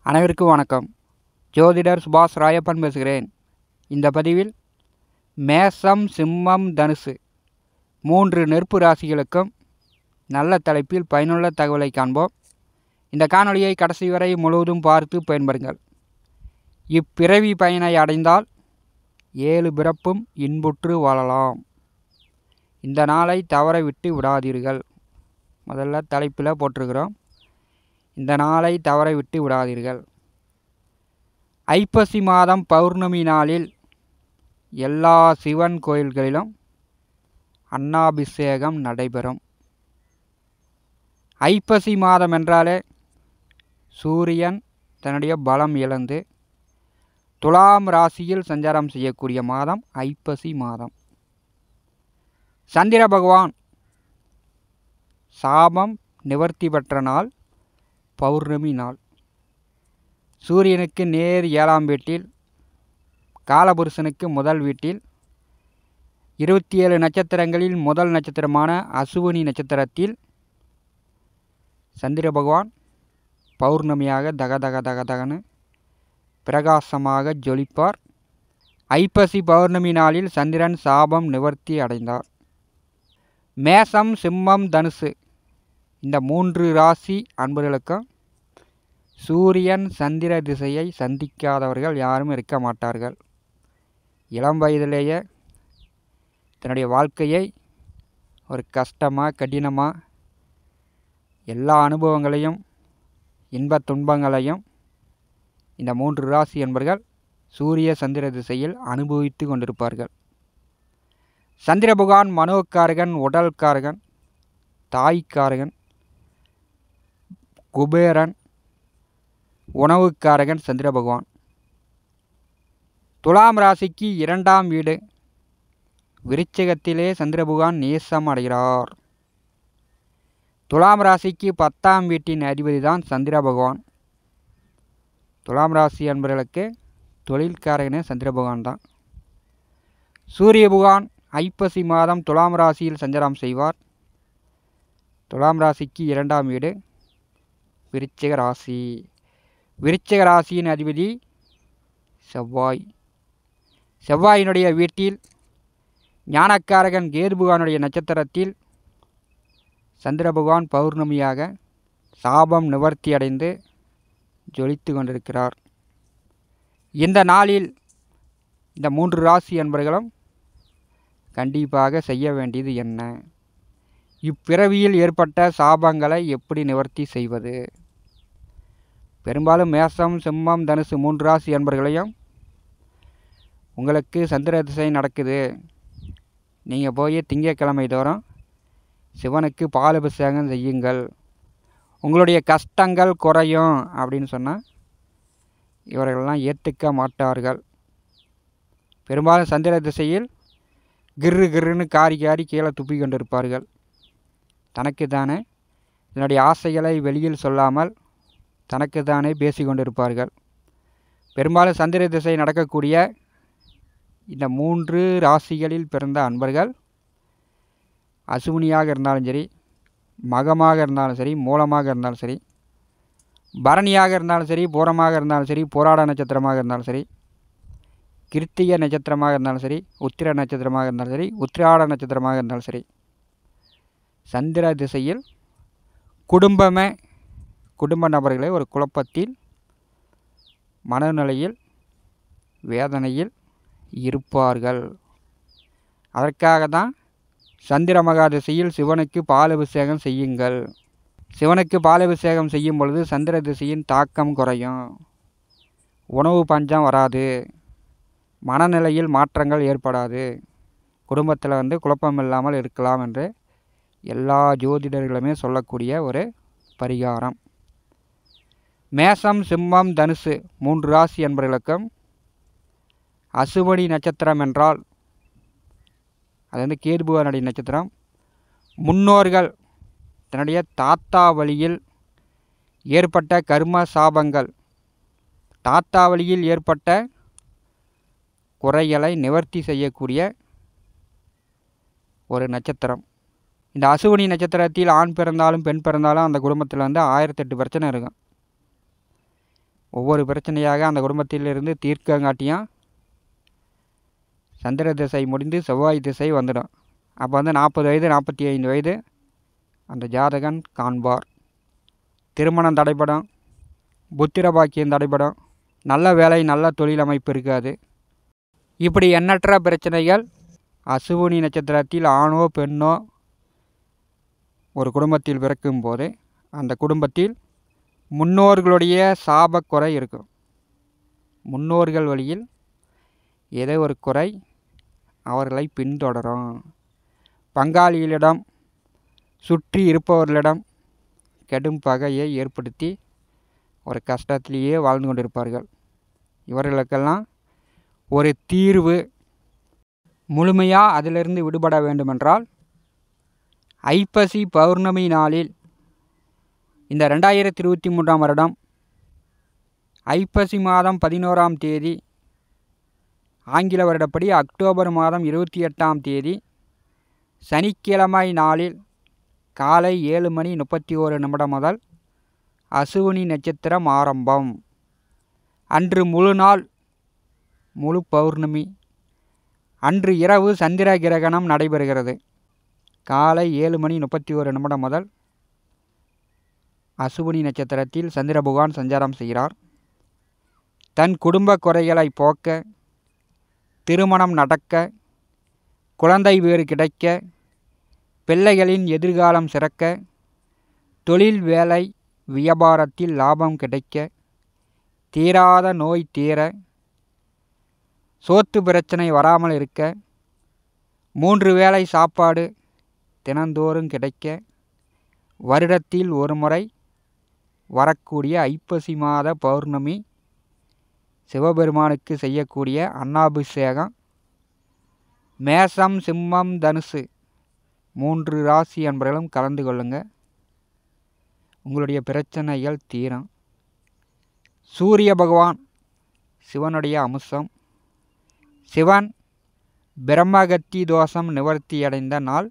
அனைவருக்கும் வணக்கம். ஜோதிடர் சுபாஷ் ராயப்பன் பேசுகிறேன். இந்த பதிவில் மேஷம், சிம்மம், தனுசு 3 நெருப்பு ராசிகளுக்கும் நல்ல தலைப்பில் பயனுள்ள தகவலை காண்போம். இந்த காணொளியை கடைசி வரை முழுவதும் பார்த்து பயன்பெறுங்கள். இப்பிறவி பயனை அடைந்தால் 7 பிறப்பும் இன்புற்று வாழலாம். இந்த நாளை தவற விட்டு விடாதீர்கள். முதல்ல தலைப்பில் போட்டிருக்கிறோம். இந்த நாளை தவற விட்டு விடாதீர்கள். ஐப்பசி மாதம் பௌர்ணமி நாளில் எல்லா சிவன் கோயில்களிலும் அன்னாபிஷேகம் நடைபெறும். ஐப்பசி மாதம் என்றாலே சூரியன் தன்னுடைய பலம் இழந்து துலாம் ராசியில் சஞ்சாரம் செய்யக்கூடிய மாதம் ஐப்பசி மாதம். சந்திர பகவான் சாபம் நிவர்த்தி பெற்ற நாள் பௌர்ணமி நாள். சூரியனுக்கு நேர் 7ஆம் வீட்டில், காலபுருஷனுக்கு முதல் வீட்டில், 27 நட்சத்திரங்களில் முதல் நட்சத்திரமான அசுவினி நட்சத்திரத்தில் சந்திர பகவான் பௌர்ணமியாக தகதகன்னு பிரகாசமாக ஜொலிப்பார். ஐப்பசி பௌர்ணமி நாளில் சந்திரன் சாபம் நிவர்த்தி அடைந்தார். மேஷம், சிம்மம், தனுசு இந்த 3 ராசி அன்பர்களுக்கும் சூரியன் சந்திர திசையை சந்திக்காதவர்கள் யாரும் இருக்க மாட்டார்கள். இளம் வயதிலேயே தன்னுடைய வாழ்க்கையை ஒரு கஷ்டமாக கடினமாக எல்லா அனுபவங்களையும் இன்பத் துன்பங்களையும் இந்த 3 ராசி என்பர்கள் சூரிய சந்திர திசையில் அனுபவித்து கொண்டிருப்பார்கள். சந்திர பகவான் மனோக்காரகன், உடல்காரகன், தாய்க்காரகன், குபேரன், உணவுக்காரகன் சந்திர பகவான். துலாம் ராசிக்கு 2ஆம் வீடு விருச்சிகத்திலே சந்திர பகவான் நேசம் அடைகிறார். துலாம் ராசிக்கு 10ஆம் வீட்டின் அதிபதி தான் சந்திர பகவான். துலாம் ராசி அன்பர்களுக்கு தொழில்காரகனே சந்திர பகவான் தான். சூரிய பகவான் ஐப்பசி மாதம் துலாம் ராசியில் சஞ்சாரம் செய்வார். துலாம் ராசிக்கு 2ஆம் வீடு விருச்சிக ராசி. விருச்சிக ராசியின் அதிபதி செவ்வாய். செவ்வாயினுடைய வீட்டில் ஞானக்காரகன் கேது பகவானுடைய நட்சத்திரத்தில் சந்திர பகவான் பௌர்ணமியாக சாபம் நிவர்த்தி அடைந்து ஜொலித்து கொண்டிருக்கிறார். இந்த நாளில் இந்த 3 ராசி என்பர்களும் கண்டிப்பாக செய்ய வேண்டியது என்ன? இப்பிறவியில் ஏற்பட்ட சாபங்களை எப்படி நிவர்த்தி செய்வது? பெரும்பாலும் மேஷம், சிம்மம், தனுசு 3 ராசி என்பர்களையும் உங்களுக்கு சந்திர திசை நடக்குது, நீங்கள் போய் திங்கட்கிழமை தோறும் சிவனுக்கு பால் அபிஷேகம் செய்யுங்கள், உங்களுடைய கஷ்டங்கள் குறையும் அப்படின்னு சொன்னால் இவர்களெல்லாம் ஏற்றுக்க மாட்டார்கள். பெரும்பாலும் சந்திர திசையில் கிருன்னு காரி கீழே துப்பி கொண்டிருப்பார்கள். தனக்கு தானே இதனுடைய ஆசைகளை வெளியில் சொல்லாமல் தனக்கு தானே பேசி கொண்டிருப்பார்கள். பெரும்பாலும் சந்திர திசை நடக்கக்கூடிய இந்த 3 ராசிகளில் பிறந்த அன்பர்கள் அசுவினியாக இருந்தாலும் சரி, மகமாக இருந்தாலும் சரி, மூலமாக இருந்தாலும் சரி, பரணியாக இருந்தாலும் சரி, பூரமாக இருந்தாலும் சரி, போராட நட்சத்திரமாக இருந்தாலும் சரி, கிருத்திக நட்சத்திரமாக இருந்தாலும் சரி, உத்திர நட்சத்திரமாக இருந்தாலும் சரி, உத்திராட நட்சத்திரமாக இருந்தாலும் சரி, சந்திர திசையில் குடும்ப நபர்களை ஒரு குழப்பத்தில், மனநிலையில், வேதனையில் இருப்பார்கள். அதற்காக தான் சந்திர மகா திசையில் சிவனுக்கு பால் அபிஷேகம் செய்யுங்கள். சிவனுக்கு பால் அபிஷேகம் செய்யும் பொழுது சந்திர திசையின் தாக்கம் குறையும், உணவு பஞ்சம் வராது, மனநிலையில் மாற்றங்கள் ஏற்படாது, குடும்பத்தில் குழப்பம் இல்லாமல் இருக்கலாம் என்று எல்லா ஜோதிடர்களுமே சொல்லக்கூடிய ஒரு பரிகாரம். மேஷம், சிம்மம், தனுசு 3 ராசி என்பவர்களுக்கும் அசுவினி நட்சத்திரம் என்றால் அது கேது பகவானுடைய நட்சத்திரம். முன்னோர்கள் தன்னுடைய தாத்தா வழியில் ஏற்பட்ட கர்ம சாபங்கள், தாத்தா வழியில் ஏற்பட்ட குறைகளை நிவர்த்தி செய்யக்கூடிய ஒரு நட்சத்திரம். இந்த அசுவினி நட்சத்திரத்தில் ஆண் பிறந்தாலும் பெண் பிறந்தாலும் அந்த குடும்பத்தில் 1008 பிரச்சனை இருக்கும். ஒவ்வொரு பிரச்சனையாக அந்த குடும்பத்திலிருந்து தீர்க்கங்காட்டியும் சந்திர திசை முடிந்து செவ்வாய் திசை வந்துடும். அப்போ 40 வயது 45 வயது அந்த ஜாதகன் காண்பார். திருமணம் தடைப்படும், புத்திர பாக்கியம் தடைப்படும், நல்ல வேலை நல்ல தொழில் அமைப்பு இருக்காது. இப்படி எண்ணற்ற பிரச்சனைகள் அசுவினி நட்சத்திரத்தில் ஆணோ பெண்ணோ ஒரு குடும்பத்தில் பிறக்கும்போது அந்த குடும்பத்தில் முன்னோர்களுடைய சாபக்குறை இருக்கும். முன்னோர்கள் வழியில் ஏதோ ஒரு குறை அவர்களை பின்தொடரும். பங்காளிகளிடம் சுற்றி இருப்பவர்களிடம் கடும் பகையை ஏற்படுத்தி ஒரு கஷ்டத்திலேயே வாழ்ந்து கொண்டிருப்பார்கள். இவர்களுக்கெல்லாம் ஒரு தீர்வு, முழுமையாக அதிலிருந்து விடுபட வேண்டுமென்றால் ஐப்பசி பௌர்ணமி நாளில் இந்த 2023ஆம் வருடம் ஐப்பசி மாதம் 11ஆம் தேதி, ஆங்கில வருடப்படி அக்டோபர் மாதம் 28ஆம் தேதி சனிக்கிழமை நாளில் காலை 7:31 முதல் அசுவினி நட்சத்திரம் ஆரம்பம். அன்று முழு நாள் முழு பௌர்ணமி. அன்று இரவு சந்திர கிரகணம் நடைபெறுகிறது. காலை 7:31 முதல் அசுவினி நட்சத்திரத்தில் சந்திர பகவான் சஞ்சாரம் செய்கிறார். தன் குடும்ப குறைகளை போக்க, திருமணம் நடக்க, குழந்தை பேறு கிடைக்க, பிள்ளைகளின் எதிர்காலம் சிறக்க, தொழில் வேலை வியாபாரத்தில் லாபம் கிடைக்க, தீராத நோய் தீர, சோத்து பிரச்சனை வராமல் இருக்க, 3 வேளை சாப்பாடு தினந்தோறும் கிடைக்க, வருடத்தில் ஒரு முறை வரக்கூடிய ஐப்பசி மாத பௌர்ணமி சிவபெருமானுக்கு செய்யக்கூடிய அன்னாபிஷேகம் மேஷம், சிம்மம், தனுசு 3 ராசி அன்பர்களும் கலந்து கொள்ளுங்க. உங்களுடைய பிரச்சனைகள் தீரும். சூரிய பகவான் சிவனுடைய அம்சம். சிவன் பிரம்மகத்தி தோஷம் நிவர்த்தி அடைந்த நாள்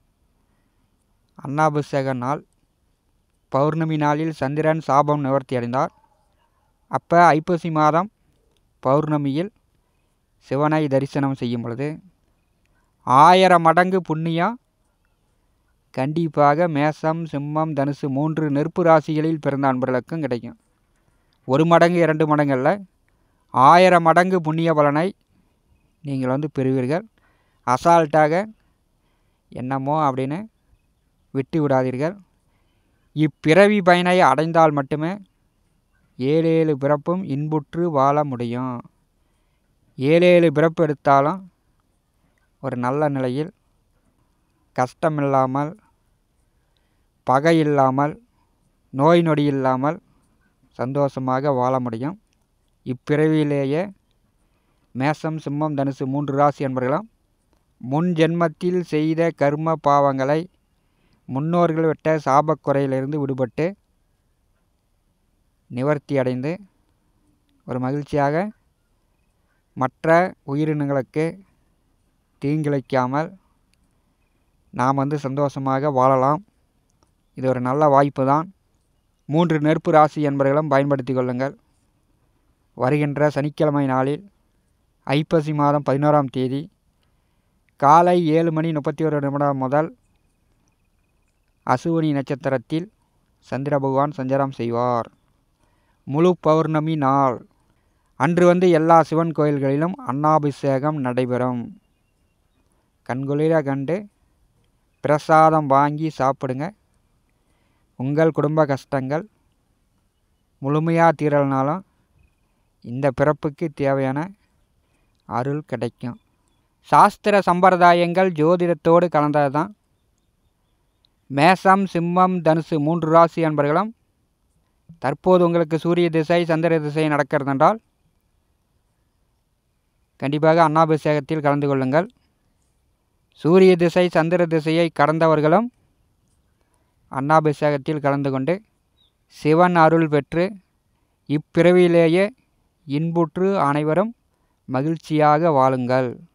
அன்னாபிஷேக நாள். பௌர்ணமி நாளில் சந்திரன் சாபம் நிவர்த்தி அடைந்தார். அப்போ ஐப்பசி மாதம் பௌர்ணமியில் சிவனை தரிசனம் செய்யும் பொழுது 1000 மடங்கு புண்ணியம் கண்டிப்பாக மேஷம், சிம்மம், தனுசு 3 நெருப்பு ராசிகளில் பிறந்த அன்பர்களுக்கும் கிடைக்கும். 1 மடங்கு 2 மடங்கு அல்ல, 1000 மடங்கு புண்ணிய பலனை நீங்கள் பெறுவீர்கள். அசால்ட்டாக என்னமோ அப்படின்னு விட்டு விடாதீர்கள். இப்பிறவி பயனை அடைந்தால் மட்டுமே 7 பிறப்பும் இன்புற்று வாழ முடியும். 7 பிறப்பு எடுத்தாலும் ஒரு நல்ல நிலையில் கஷ்டமில்லாமல், பகை இல்லாமல், நோய் நொடி இல்லாமல் சந்தோஷமாக வாழ முடியும். இப்பிறவியிலேயே மேஷம், சிம்மம், தனுசு 3 ராசி என்பவர்களும் முன் ஜென்மத்தில் செய்த கர்ம பாவங்களை, முன்னோர்கள் விட்ட சாபக்குறையிலிருந்து விடுபட்டு நிவர்த்தி அடைந்து ஒரு மகிழ்ச்சியாக மற்ற உயிரினங்களுக்கு தீங்கிழைக்காமல் நாம் சந்தோஷமாக வாழலாம். இது ஒரு நல்ல வாய்ப்பு தான். 3 நெருப்பு ராசி என்பவர்களும் பயன்படுத்தி கொள்ளுங்கள். வருகின்ற சனிக்கிழமை நாளில் ஐப்பசி மாதம் 11ஆம் தேதி காலை 7:31 முதல் அசுவினி நட்சத்திரத்தில் சந்திர பகவான் சஞ்சாரம் செய்வார். முழு பௌர்ணமி நாள் அன்று எல்லா சிவன் கோயில்களிலும் அன்னாபிஷேகம் நடைபெறும். கண்குளிர கண்டு பிரசாதம் வாங்கி சாப்பிடுங்க. உங்கள் குடும்ப கஷ்டங்கள் முழுமையாக தீரலனாலும் இந்த பிறப்புக்கு தேவையான அருள் கிடைக்கும். சாஸ்திர சம்பிரதாயங்கள் ஜோதிடத்தோடு கலந்தது தான். மேஷம், சிம்மம், தனுசு 3 ராசி அன்பர்களும் தற்போது உங்களுக்கு சூரிய திசை, சந்திர திசை நடக்கிறது என்றால் கண்டிப்பாக அன்னாபிஷேகத்தில் கலந்து கொள்ளுங்கள். சூரிய திசை, சந்திர திசையை கடந்தவர்களும் அன்னாபிஷேகத்தில் கலந்து கொண்டு சிவன் அருள் பெற்று இப்பிறவியிலேயே இன்புற்று அனைவரும் மகிழ்ச்சியாக வாழுங்கள்.